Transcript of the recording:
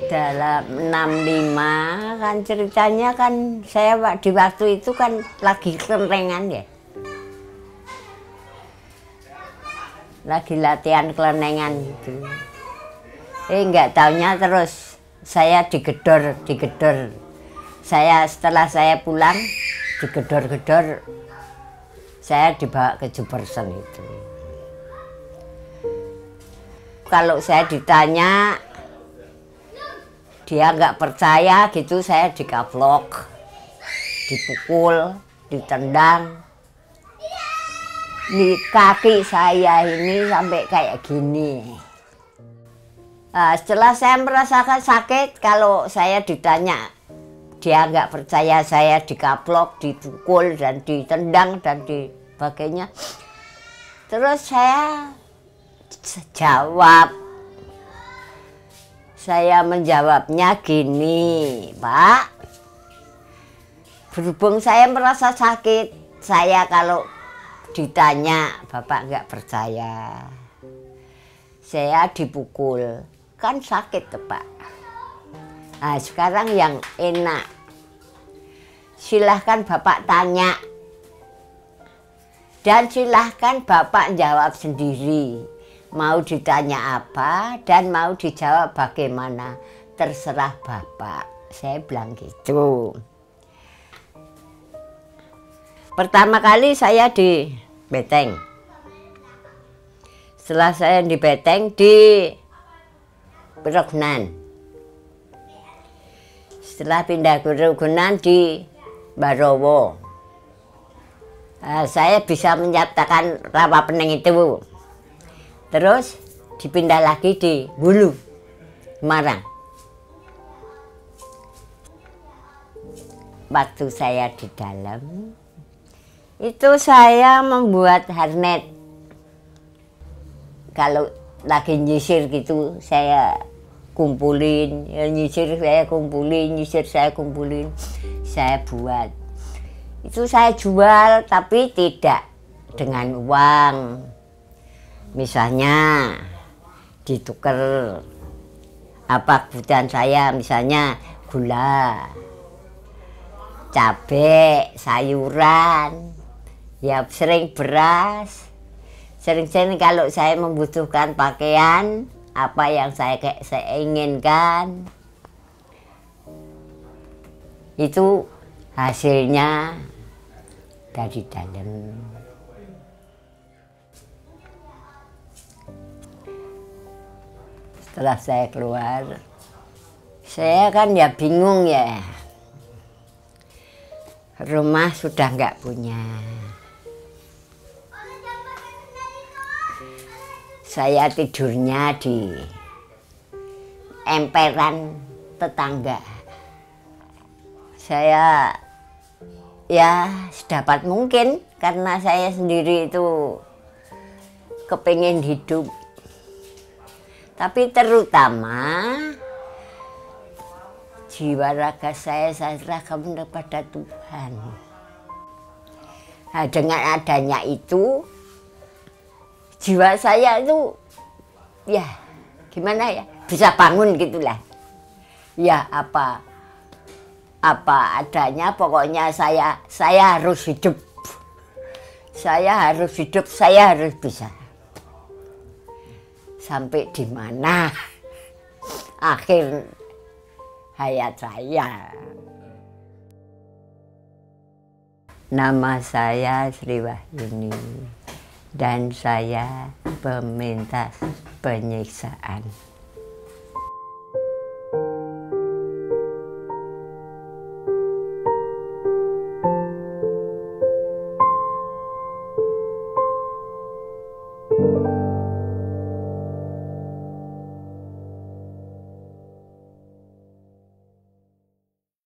Dalam 65 kan ceritanya kan saya di waktu itu kan lagi kelenengan ya. Lagi latihan kelenengan gitu. Nggak taunya terus saya digedor. Setelah saya pulang digedor-gedor, saya dibawa ke Jupersen itu. Kalau saya ditanya, dia nggak percaya gitu, saya dikaplok, dipukul, ditendang. Di kaki saya ini sampai kayak gini. Nah, setelah saya merasakan sakit, kalau saya ditanya, dia nggak percaya saya dikaplok, dipukul, dan ditendang, dan sebagainya. Terus saya jawab. Saya menjawabnya gini, Pak. Berhubung saya merasa sakit, saya kalau ditanya, Bapak nggak percaya. Saya dipukul, kan sakit tuh, Pak. Nah, sekarang yang enak. Silahkan Bapak tanya. Dan silahkan Bapak jawab sendiri. Mau ditanya apa dan mau dijawab bagaimana, terserah Bapak. Saya bilang gitu. Pertama kali saya di Beteng. Setelah saya di Beteng, di Ragunan. Setelah pindah ke Ragunan di Barowo. Saya bisa menyatakan Rawa Pening itu. Terus dipindah lagi di Hulu, Semarang. Waktu saya di dalam, itu saya membuat harnet. Kalau lagi nyisir gitu, saya kumpulin, nyisir saya kumpulin, saya buat. Itu saya jual, tapi tidak dengan uang. Misalnya ditukar apa kebutuhan saya, misalnya gula, cabai, sayuran, ya sering beras, sering kalau saya membutuhkan pakaian, apa yang saya inginkan, itu hasilnya dari dalam. Setelah saya keluar, saya kan ya bingung ya. Rumah sudah nggak punya. Saya tidurnya di emperan tetangga. Saya ya sedapat mungkin karena saya sendiri itu kepingin hidup. Tapi terutama jiwa raga saya serahkan kepada Tuhan. Nah, dengan adanya itu, jiwa saya itu, ya gimana ya, bisa bangun gitulah. Ya apa adanya, pokoknya saya harus hidup. Saya harus hidup, saya harus bisa. Sampai di mana akhir hayat saya. Nama saya Sri Wahyuni dan saya pemintas penyiksaan.